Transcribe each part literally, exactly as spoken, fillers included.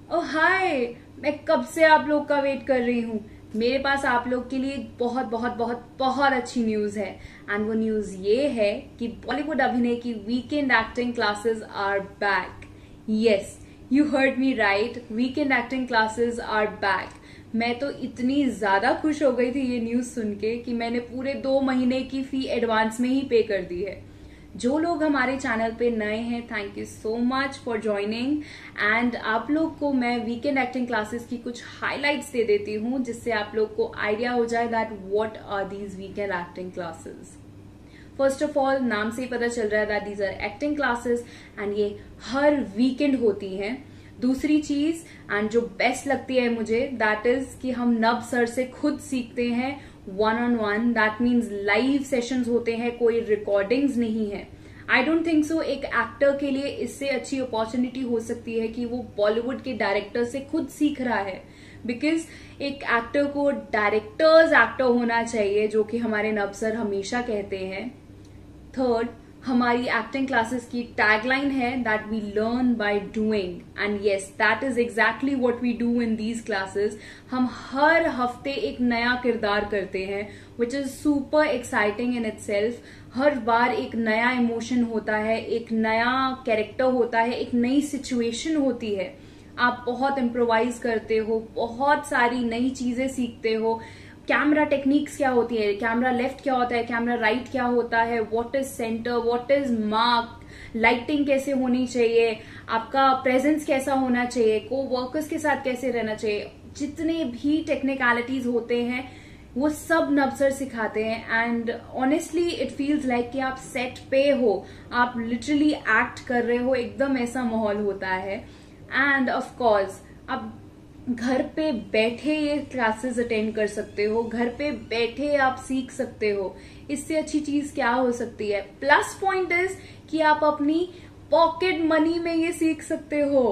ओह हाय, मैं कब से आप लोग का वेट कर रही हूँ। मेरे पास आप लोग के लिए बहुत बहुत बहुत बहुत अच्छी न्यूज है। एंड वो न्यूज ये है कि बॉलीवुड अभिनय की weekend acting classes are back. Yes, you heard me right, weekend acting classes are back. मैं तो इतनी ज्यादा खुश हो गई थी ये न्यूज सुन के कि मैंने पूरे दो महीने की फी एडवांस में ही पे कर दी है। जो लोग हमारे चैनल पे नए हैं, thank you so much for joining. And आप लोग को मैं वीकेंड एक्टिंग क्लासेस की कुछ हाइलाइट्स दे देती हूँ जिससे आप लोग को आइडिया हो जाए that what are these weekend acting classes. First of all, नाम से ही पता चल रहा है that these are acting classes and ये हर वीकेंड होती हैं। दूसरी चीज एंड जो बेस्ट लगती है मुझे, दैट इज कि हम नब सर से खुद सीखते हैं one on one. That means live sessions होते हैं, कोई रिकॉर्डिंग्स नहीं है। आई डोंट थिंक सो एक एक्टर के लिए इससे अच्छी अपॉर्चुनिटी हो सकती है कि वो बॉलीवुड के डायरेक्टर से खुद सीख रहा है। बिकॉज एक एक्टर को डायरेक्टर्स एक्टर होना चाहिए, जो कि हमारे नब सर हमेशा कहते हैं। थर्ड, हमारी एक्टिंग क्लासेस की टैगलाइन है that we learn by doing and yes, that is exactly what we do in these classes. हम हर हफ्ते एक नया किरदार करते हैं which is super exciting in itself. हर बार एक नया इमोशन होता है, एक नया कैरेक्टर होता है, एक नई सिचुएशन होती है। आप बहुत इम्प्रोवाइज करते हो, बहुत सारी नई चीजें सीखते हो। कैमरा टेक्निक्स क्या होती है, कैमरा लेफ्ट क्या होता है, कैमरा राइट क्या होता है, what is centre, what is mark, lighting कैसे होनी चाहिए, आपका प्रेजेंस कैसा होना चाहिए, को वर्कर्स के साथ कैसे रहना चाहिए। जितने भी टेक्निकलिटीज होते हैं वो सब नब सर सिखाते हैं। And honestly it feels like कि आप सेट पे हो, आप लिटरली एक्ट कर रहे हो, एकदम ऐसा माहौल होता है। एंड ऑफ कोर्स आप घर पे बैठे ये क्लासेस अटेंड कर सकते हो, घर पे बैठे आप सीख सकते हो। इससे अच्छी चीज क्या हो सकती है। प्लस पॉइंट इज कि आप अपनी पॉकेट मनी में ये सीख सकते हो।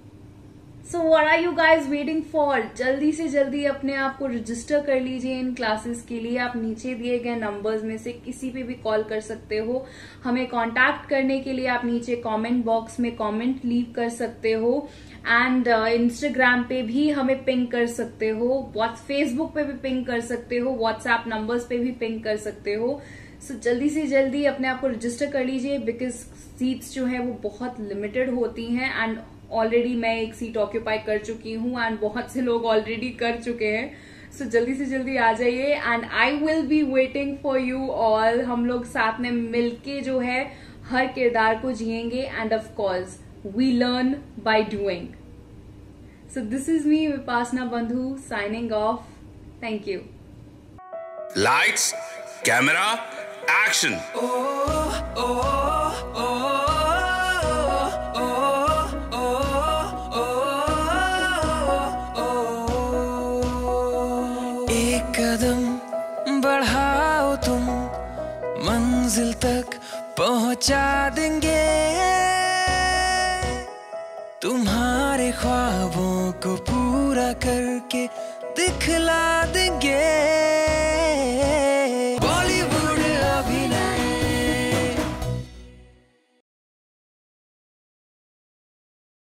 So what are you guys waiting for? जल्दी से जल्दी अपने आप को रजिस्टर कर लीजिए इन क्लासेस के लिए। आप नीचे दिए गए नंबर्स में से किसी पे भी कॉल कर सकते हो। हमें कांटेक्ट करने के लिए आप नीचे कमेंट बॉक्स में कमेंट लीव कर सकते हो। एंड इंस्टाग्राम uh, पे भी हमें पिंग कर सकते हो, फेसबुक पे भी पिंग कर सकते हो, व्हाट्सएप नंबर्स पे भी पिंग कर सकते हो। सो so, जल्दी से जल्दी अपने आप को रजिस्टर कर लीजिए बिकॉज सीट्स जो है वो बहुत लिमिटेड होती हैं। एंड ऑलरेडी मैं एक सीट ऑक्यूपाई कर चुकी हूँ एंड बहुत से लोग ऑलरेडी कर चुके हैं। सो so, जल्दी से जल्दी आ जाइए and I will be waiting for you all. हम लोग साथ में मिलके जो है हर किरदार को जिएंगे and of course we learn by doing. So this is me, Vipasna Bandhu, signing off. Thank you. Lights, camera, action. Oh, oh, oh, oh, oh, oh, oh. एक कदम बढ़ाओ तुम, मंजिल तक पहुंचा देंगे। तुम्हारे ख्वाबों को पूरा करके दिखला देंगे।